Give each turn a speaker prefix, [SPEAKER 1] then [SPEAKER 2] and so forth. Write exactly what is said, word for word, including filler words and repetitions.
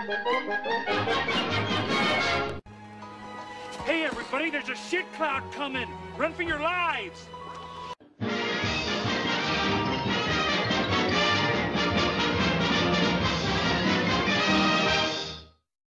[SPEAKER 1] Hey, everybody, there's a shit cloud coming. Run for your lives.